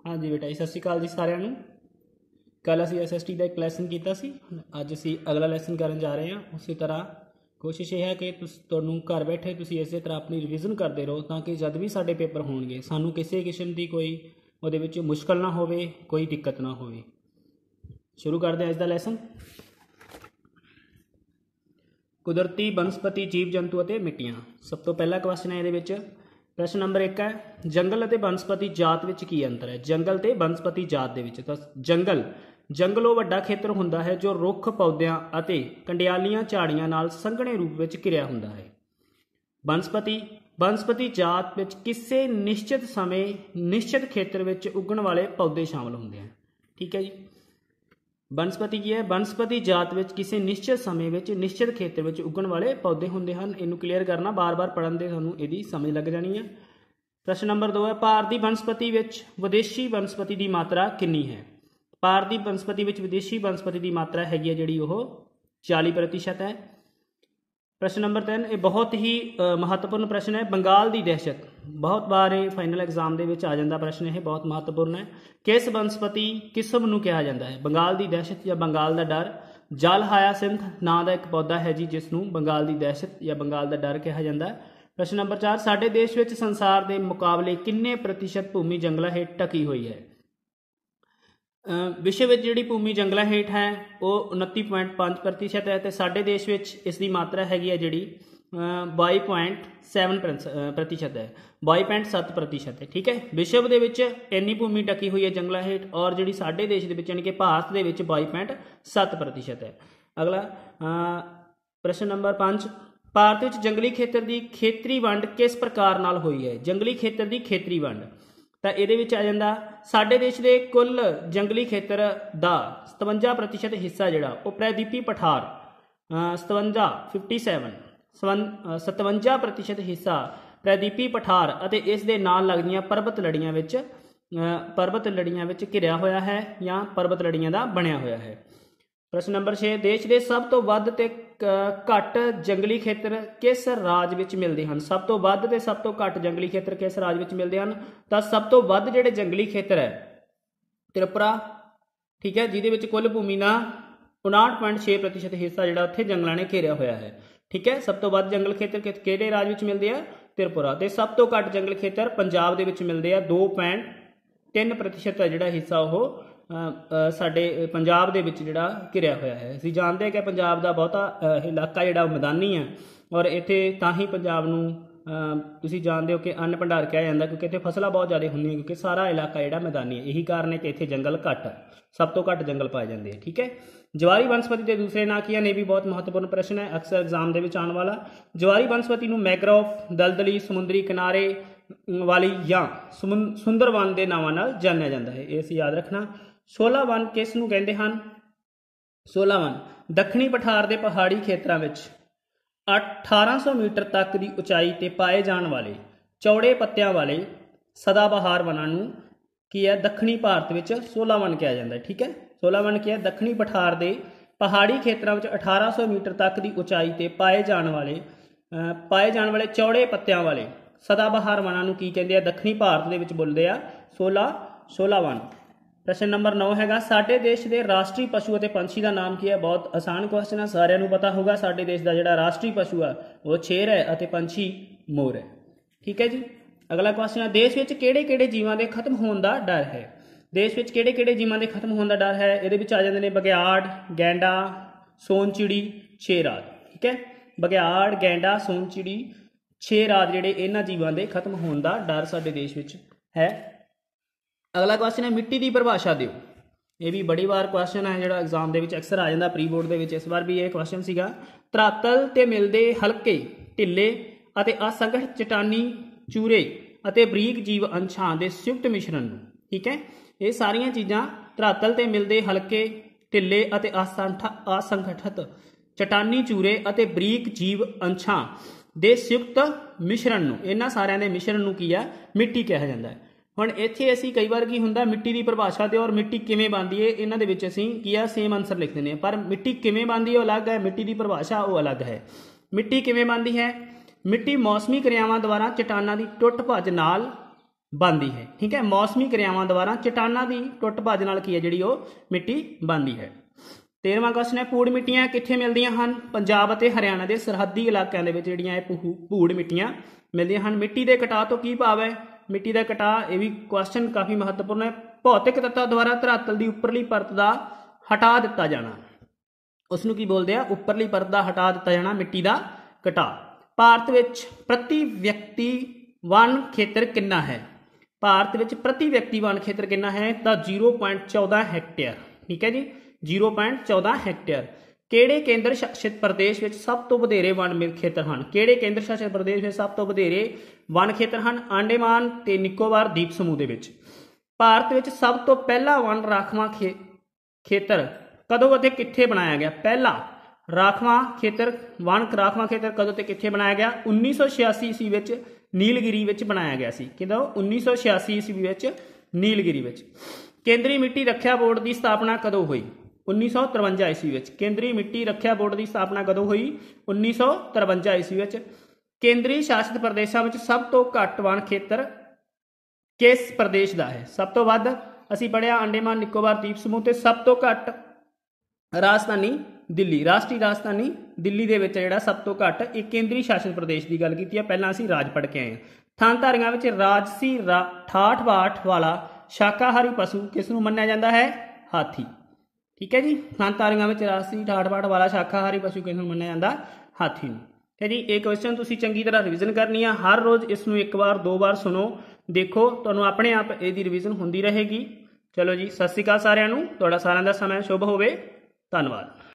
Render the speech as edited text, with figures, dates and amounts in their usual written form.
हाँ जी बेटा, सत श्री अकाल जी सारिਆਂ ਨੂੰ। कल असी SST का एक लैसन किया सी, अज असी अगला लैसन करन जा रहे हैं। उसी तरह कोशिश ये है कि तुहानूं घर बैठे तुसीं इस तरह अपनी रिविजन करते रहो, ताकि जब भी साडे पेपर होणगे सानूं किसी किस्म की कोई उहदे विच मुश्किल ना होवे, कोई दिक्कत ना होवे। शुरू करते हैं अज दा लैसन। कुदरती बनस्पति जीव जंतु अते मिट्टियां। सब तो पहला क्वेश्चन है ये। प्रश्न नंबर 1 है, जंगल अते बनस्पति जात विच की अंतर है? जंगल ते बनस्पति जात दे विच। तो जंगल वो वड्डा खेतर हुंदा है जो रुख पौधियां अते कंडियालियां झाड़ियां नाल संघणे रूप विच घिरिया हुंदा है। बनस्पति जात विच किसी निश्चित समय निश्चित खेतर विच उगण वाले पौधे शामिल हुंदे हैं। ठीक है जी। बनस्पति की है, बनस्पति जात विच किसी निश्चित समय विच निश्चित खेतर विच उगण वाले पौधे हुंदे हन। इनू क्लीयर करना, बार बार पढ़न दे सानूं इहदी समझ लग जानी है। प्रश्न नंबर 2 है, भारती बनस्पति विच विदेशी बनस्पति की मात्रा कितनी है? भारती बनस्पति विच विदेशी बनस्पति की मात्रा हैगी है जिहड़ी ओह 40% है। प्रश्न नंबर 3, ये बहुत ही महत्वपूर्ण प्रश्न है। बंगाल की दहशत, बहुत बार ये फाइनल एग्जाम दे विच आ जाता प्रश्न, ये बहुत महत्वपूर्ण है। किस बनस्पति किस्म नूं कहा जाता है? बंगाल की दहशत या बंगाल का डर। जल हायासिंथ नाम का एक पौधा है जी जिसनूं बंगाल की दहशत या बंगाल का डर कहा जाता है। प्रश्न नंबर 4, साडे देश विच संसार के मुकाबले किन्ने प्रतिशत भूमि जंगलों हेठ ढकी हुई है? विश्व में जी भूमि जंगलों हेठ है वो 29.5% है, तो साडे देश में इसकी मात्रा हैगी है जी 22.7% है, 22.7% है। ठीक है, विश्व के इन्नी भूमि ढकी हुई है जंगलों हेठ, और जी साडे देश के यानी कि भारत के 22.7% है। अगला प्रश्न नंबर 5, भारत में जंगली खेतर की खेतरी वंड किस प्रकार नाल हुई है? जंगली खेतर की खेतरी वंड, तो ये आ जाता साडे देश के कुल जंगली खेतर का 57% हिस्सा जोड़ा वो प्रायद्वीपी पठार 57% हिस्सा प्रायद्वीपी पठार और इस दे नाल लगदियां पर्वत लड़ियां विच घिरिया होया है या पर्वत लड़ियां का बनया होया है। प्रश्न नंबर 6, देश के सब तो वध ते घट जंगली खेतर किस राज विच मिलते हैं? सब तो वध ते सब तो घट जंगली खेतर किस राज विच मिलते हैं? तो सब तो वध जिहड़े जंगली खेतर है त्रिपुरा, ठीक है, जिहदे विच कुल भूमि का 59.6% हिस्सा जिहड़ा उत्थे जंगलों ने घेरिया होया है। ठीक है, सब तो वध जंगल खेतर किहड़े राज विच मिलते हैं? त्रिपुरा। ते सब तो घट जंगल खेतर पंजाब दे विच मिलते हैं, 2.3% है जिहड़ा हिस्सा वो साडे पंजाब दे विच जिहड़ा घिरिया होया है। असीं जानते हैं कि पंजाब का बहुता इलाका जिहड़ा मैदानी है, और इत्थे तां ही पंजाब नूं तुसीं जानते हो कि अन्न भंडार कहा जाता, क्योंकि इत्थे फसलां बहुत ज़्यादा होंदियां, क्योंकि सारा इलाका जिहड़ा मैदानी है। यही कारण है कि इत्थे जंगल घट है, सब तो घट जंगल पाए जाते हैं। ठीक है, जवारी बनस्पति के दूसरे नाम की है? ये भी बहुत महत्वपूर्ण प्रश्न है, अक्सर एग्जाम के आने वाला। जवारी बनस्पति नूं मैग्रोव, दलदली, समुद्री किनारे वाली या सुंदरवन के नावां नाल जानिया जाता है, ये असीं याद रखना। 16 वन किस नूं कहंदे हन? 16 वन दक्षिणी पठार के पहाड़ी खेतरां विच 1800 मीटर तक की उचाई ते पाए जाने वाले चौड़े पत्तियां वाले सदाबहार वनां नूं की है दक्षिणी भारत में 16 वन कहा जाता है। ठीक है, 16 वन क्या है? दक्षिणी पठार के पहाड़ी खेतरां विच 1800 मीटर तक की उचाई ते पाए जाने वाले चौड़े पत्तियां वाले सदाबहार वनां नूं की कहंदे आ? दक्षिणी भारत दे विच बोलदे आ 16 वन। प्रश्न नंबर 9 हैगा, साडे देश के राष्ट्रीय पशु और पंछी का नाम की है? बहुत आसान क्वेश्चन है, सारिਆਂ ਨੂੰ पता होगा। साडे देश का जिहड़ा राष्ट्रीय पशु है वो शेर है और पंछी मोर है। ठीक है जी। अगला क्वेश्चन है, देश में किहड़े जीवां के खत्म होने का डर है? देश में किहड़े जीवां के खत्म होने का डर है? ये आ जाते हैं बघियाड़, गैंडा, सोन चिड़ी, छेराद। ठीक है, बघियाड़, गैंडा, सोन चिड़ी, छेराद जिहड़े इन्हां जीवां के खत्म होने का डर साडे देश में है। अगला क्वेश्चन है, मिट्टी की परिभाषा दिओ। ये भी बड़ी बार क्वेश्चन है जो एग्जाम के अक्सर आ जाता, प्री बोर्ड के इस बार भी ये क्वेश्चन सीगा। धरातल ते मिलते हल्के ढिले और असंगठित चट्टानी चूरे और बरीक जीव अंशां के संयुक्त मिश्रण। ठीक है, ये सारिया चीज़ां धरातल ते मिलते हल्के ढिले और असंगठित चट्टानी चूरे और बरीक जीव अंशां के संयुक्त मिश्रण, इन्हां सारियां दे मिश्रण नूं की है मिट्टी कहा जाता है। हुण इत्थे असीं कई बार की हुंदा मिट्टी की परिभाषा दे और मिट्टी किवें बनदी है, इन्हां दे विच असीं की आ सेम आंसर लिख दिंदे हां, पर मिट्टी किवें बनदी है अलग है, मिट्टी की परिभाषा वो अलग है। मिट्टी किवें बनदी है? मिट्टी मौसमी क्रियावां द्वारा चट्टानां की टुट भज नाल बनती है। ठीक है, मौसमी क्रियावां द्वारा चट्टानां की टुट भज नाल की है जिहड़ी ओह मिट्टी बनती है। 13वां क्वेश्चन है पूड़ मिट्टियां कित्थे मिलदियां हन? पंजाब अते हरियाणा के सरहदी इलाकों के जिहड़ियां पूड़ मिट्टियां मिलदियां हन। मिट्टी के कटाव तो की भाव है? मिट्टी का कटाव, ये भी क्वेश्चन काफ़ी महत्वपूर्ण है। भौतिक तत्वों द्वारा धरातल की उपरली परत का हटा दिता जाना, उसनूं की बोलते हैं? उपरली परत का हटा दिता जाना, मिट्टी का कटाव। भारत विच प्रति व्यक्ति वन खेत्र कितना है? भारत विच प्रति व्यक्ति वन खेत्र कितना है? तो 0.14 हैक्टेयर। ठीक है जी, 0.14 हैक्टेयर। किहड़े केंद्र शासित प्रदेश विच सब तो वधेरे वन खेत्र हैं? किहड़े केंद्र शासित प्रदेश में सब तो वधेरे वन खेत्र हैं? अंडेमान ते निकोबार द्वीप समूह दे विच। भारत विच सब तो पहला वन राखवां खेत्र कदों अते कित्थे बनाया गया? पहला राखवां खेत्र, वन राखवां खेत्र कदों ते कित्थे बनाया गया? 1986 ईस्वी विच नीलगिरी विच बनाया गया सी। किदों? 1986 ईस्वी विच नीलगिरी विच। केंद्रीय मिट्टी रखिया बोर्ड की स्थापना कदों हुई? 1953 ईस्वी विच। केंद्रीय मिट्टी रखिया बोर्ड की स्थापना कदों हुई? 1953 ईस्वी विच। केंद्रीय शासित प्रदेशों में सब तो घट वन खेत्र किस प्रदेश का है? सब तो वध असीं पढ़िया अंडेमान निकोबार द्वीप समूह, ते सब तो घट राजधानी दिल्ली, राष्ट्रीय राजधानी दिल्ली दे विच जिहड़ा सब तो घट एक केंद्रीय शासित प्रदेश की गल की है। पहला असीं राज पढ़ के आए हैं। थानधारियां विच राजसी ठाठ बाठ वाला शाकाहारी पशु किस नूं मन्निया जाता है? हाथी। ठीक है जी, थानधारियां विच राजसी ठाठ बाठ वाला शाकाहारी पशु किस नूं मन्निया जाता? हाथी नूं। ठीक है जी, ये क्वेश्चन तुसीं चंगी तरह रिविजन करनी है। हर रोज़ इसनूं एक बार दो बार सुनो, देखो तुहानूं अपने आप इसदी रिविजन होंदी रहेगी। चलो जी, सत श्री अकाल सारिआं नूं, तुहाडा सारिआं दा समय शुभ होवे। धन्नवाद।